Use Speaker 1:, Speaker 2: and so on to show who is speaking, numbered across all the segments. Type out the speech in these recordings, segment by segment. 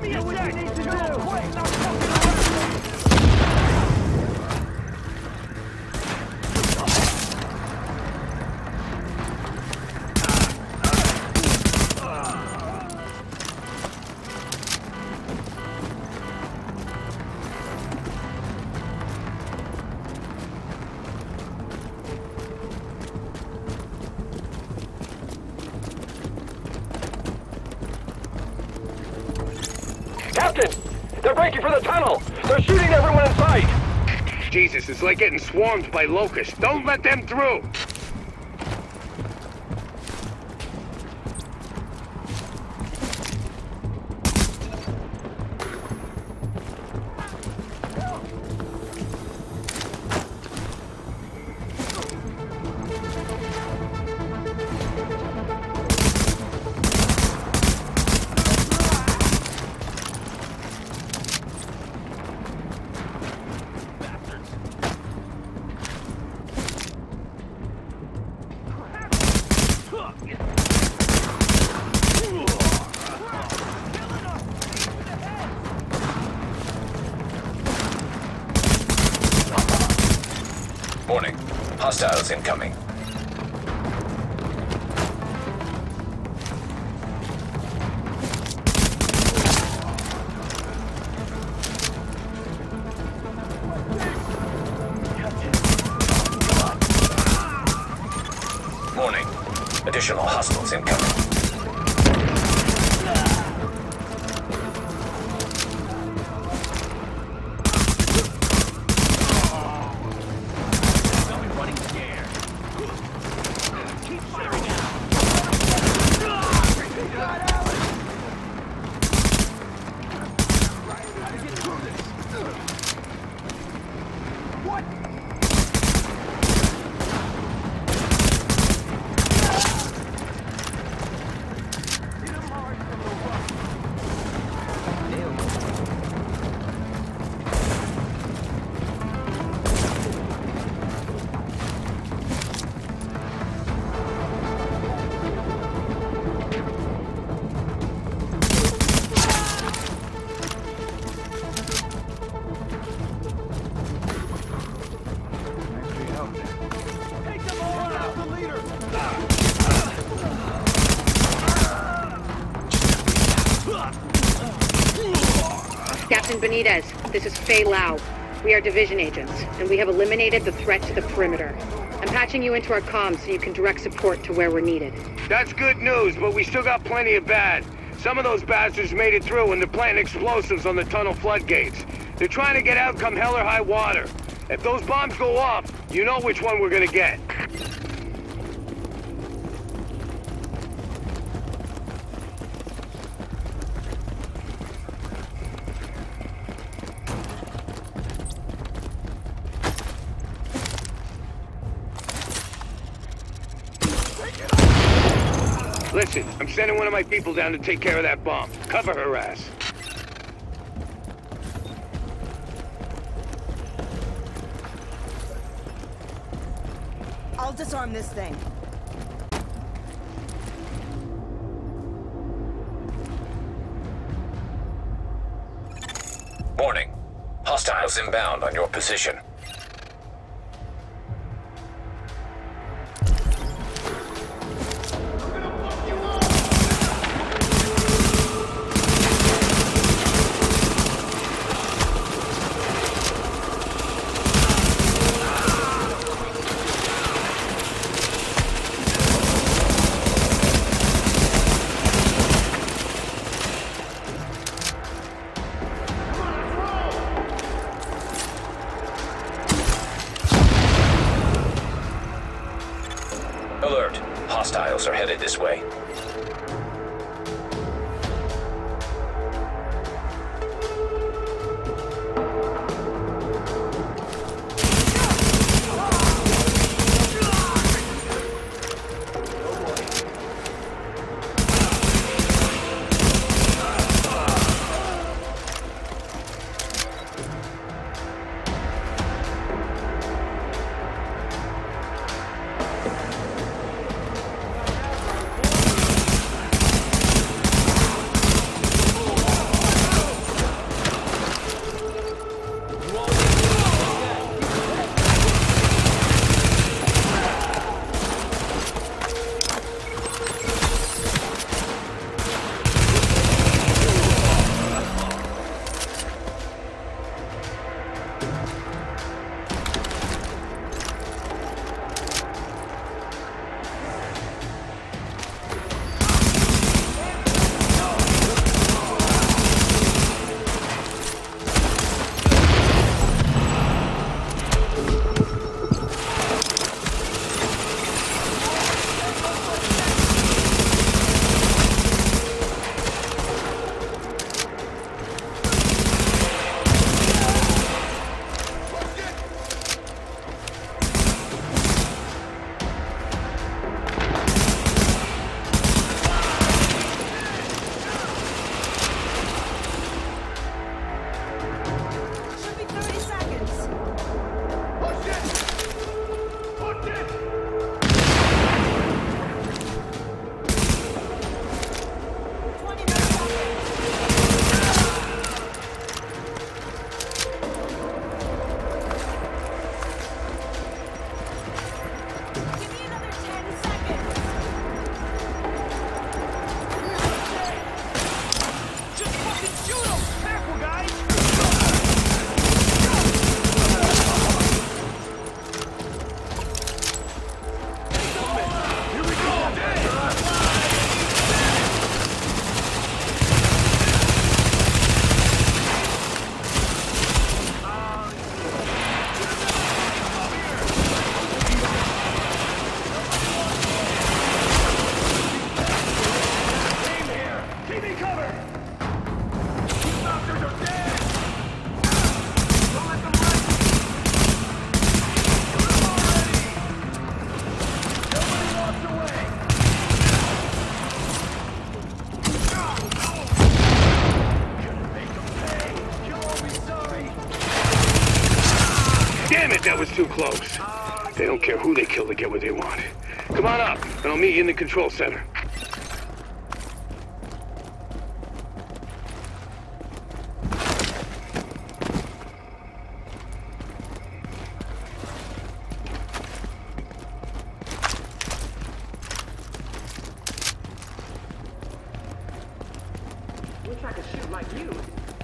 Speaker 1: me a sec! Do it quick! Not fucking around!
Speaker 2: Captain! They're breaking for the tunnel! They're shooting everyone in sight!
Speaker 3: Jesus, it's like getting swarmed by locusts. Don't let them through!
Speaker 4: Warning. Hostiles incoming. Warning. Additional hostiles incoming.
Speaker 5: Captain Benitez, this is Fei Lau. We are division agents, and we have eliminated the threat to the perimeter. I'm patching you into our comms so you can direct support to where we're needed.
Speaker 3: That's good news, but we still got plenty of bad. Some of those bastards made it through and they're planting explosives on the tunnel floodgates. They're trying to get out come hell or high water. If those bombs go off, you know which one we're gonna get. Listen, I'm sending one of my people down to take care of that bomb. Cover her ass.
Speaker 6: I'll disarm this thing.
Speaker 4: Warning. Hostiles inbound on your position. Alert. Hostiles are headed this way.
Speaker 3: don't care who they kill to get what they want. Come on up, and I'll meet you in the control center.
Speaker 2: Wish I could shoot like you.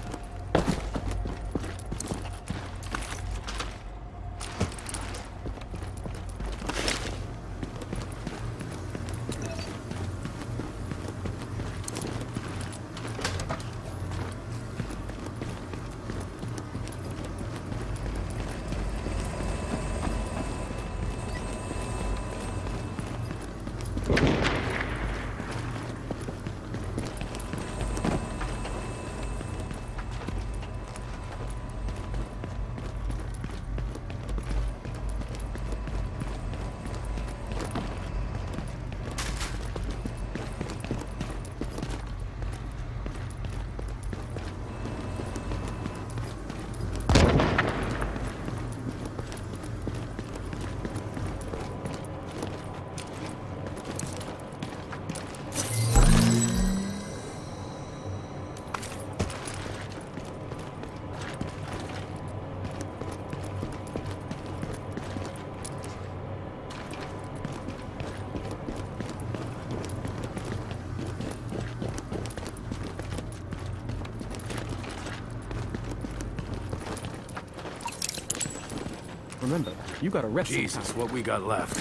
Speaker 6: Remember, you got arrested.
Speaker 7: Jesus, what we got left.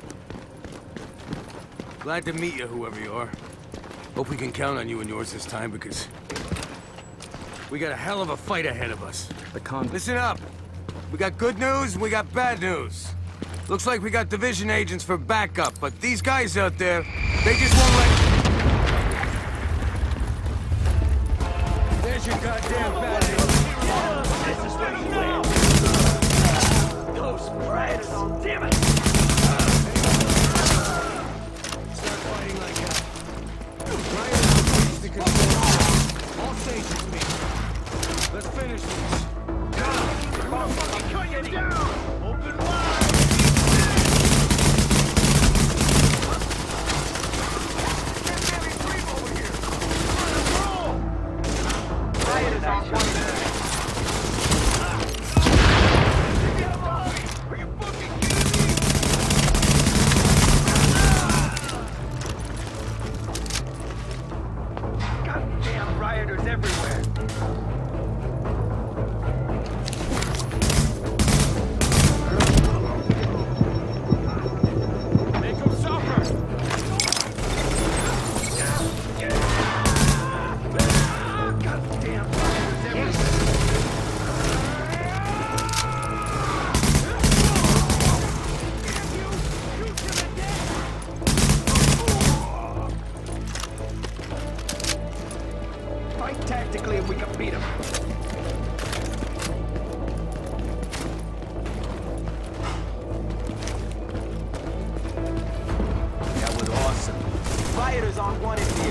Speaker 7: Glad to meet you, whoever you are. Hope we can count on you and yours this time, because we got a hell of a fight ahead of us. Listen up. We got good news and we got bad news. Looks like we got division agents for backup, but these guys out there, they just won't let... There's your goddamn bad news.
Speaker 2: This is where you live. Those brats! Damn it!
Speaker 7: Start fighting like hell. Riot the control. All stations meet. Let's finish this.
Speaker 2: I'm gonna fucking cut you down! Open wide! Riot is on one there. Goddamn rioters everywhere. Make them suffer. Goddamn rioters everywhere. Fight tactically and we can beat them. That was awesome. Rioters on one in here.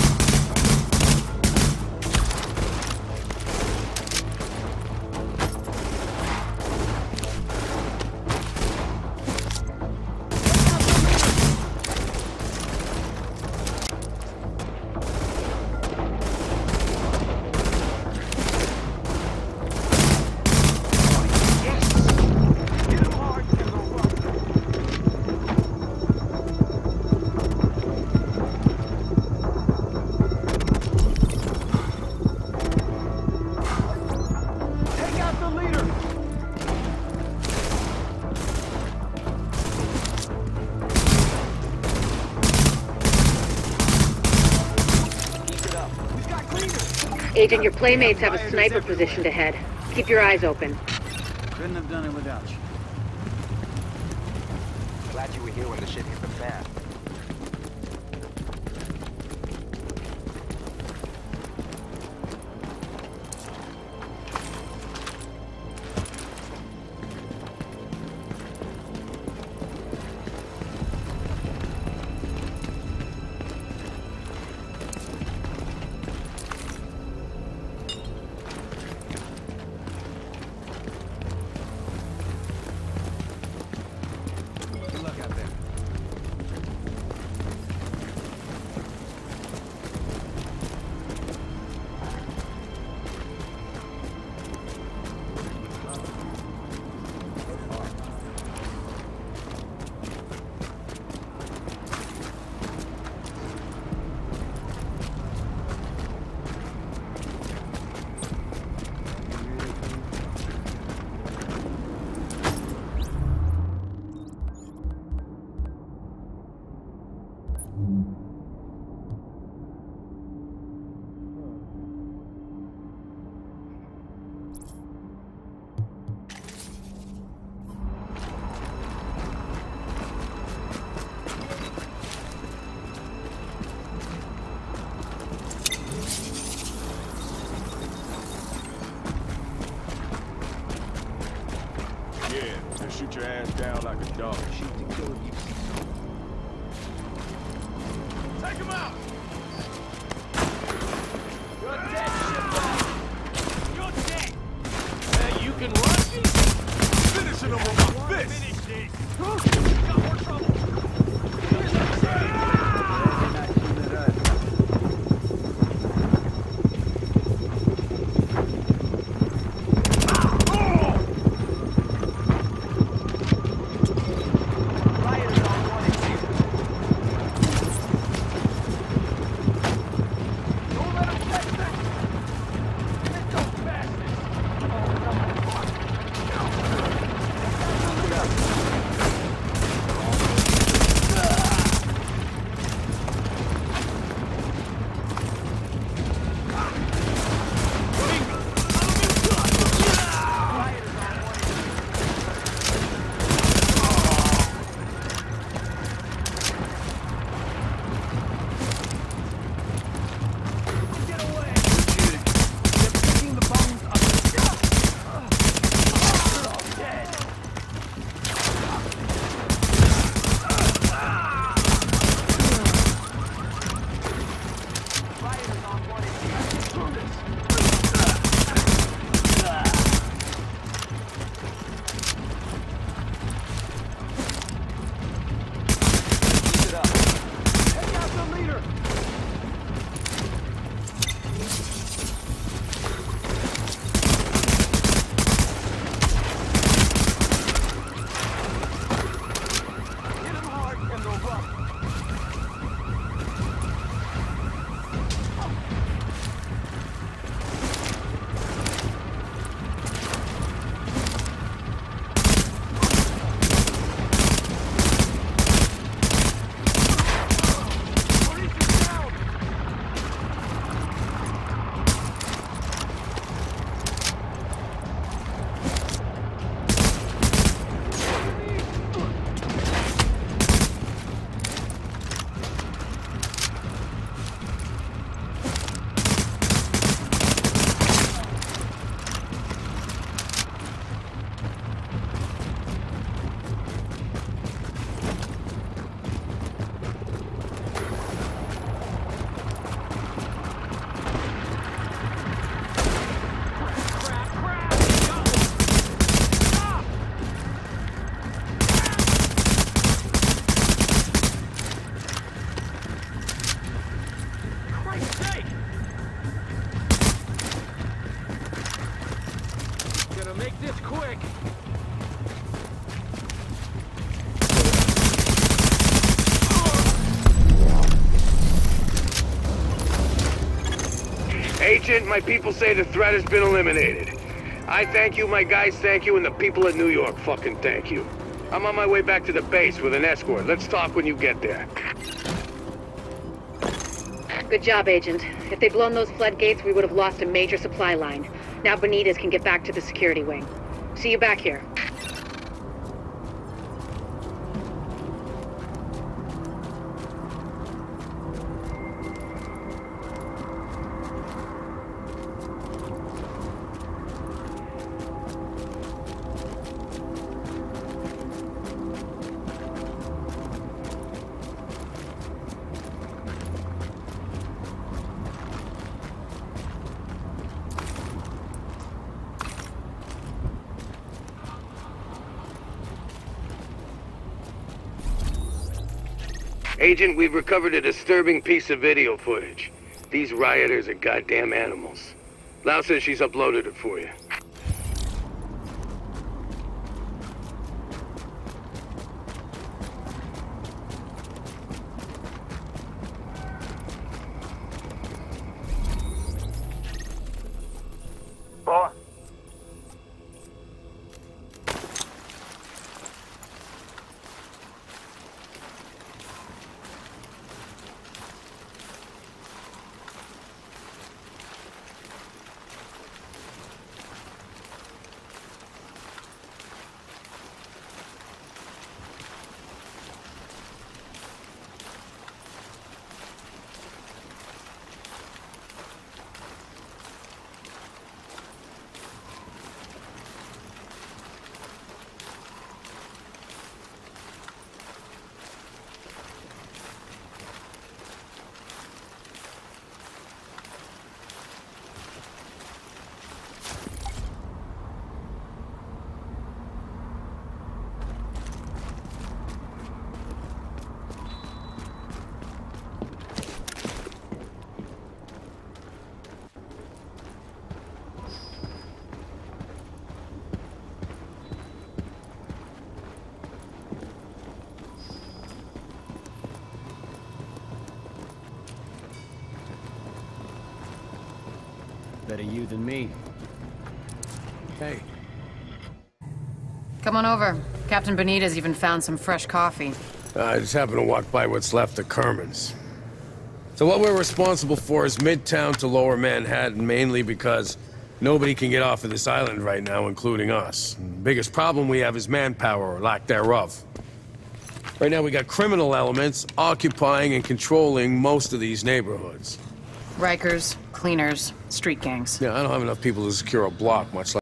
Speaker 2: Take out the leader! Keep it up. We've got cleaners!
Speaker 5: Agent, your playmates have a sniper positioned ahead. Keep your eyes open.
Speaker 6: Couldn't have done it without you.
Speaker 1: Glad you were here when the shit hit the fan.
Speaker 6: Dog, shoot to kill if you see something.
Speaker 2: Take him out!
Speaker 6: You're dead, shitbag! You're dead! You can run?
Speaker 2: Finishing him with my fist!
Speaker 6: Finish this! Got more trouble!
Speaker 2: Make this quick!
Speaker 3: Agent, my people say the threat has been eliminated. I thank you, my guys thank you, and the people of New York fucking thank you. I'm on my way back to the base with an escort. Let's talk when you get there.
Speaker 5: Good job, Agent. If they'd blown those floodgates, we would have lost a major supply line. Now Benitez can get back to the security wing. See you back here.
Speaker 3: Agent, we've recovered a disturbing piece of video footage. These rioters are goddamn animals. Lau says she's uploaded it for you.
Speaker 6: Better you than me.
Speaker 7: Hey.
Speaker 5: Come on over. Captain Benitez even found some fresh coffee.
Speaker 7: I just happened to walk by what's left of Kerman's. So what we're responsible for is Midtown to Lower Manhattan, mainly because nobody can get off of this island right now, including us. And the biggest problem we have is manpower, or lack thereof. Right now we got criminal elements occupying and controlling most of these neighborhoods.
Speaker 5: Rikers, cleaners, street gangs.
Speaker 7: Yeah, I don't have enough people to secure a block, much less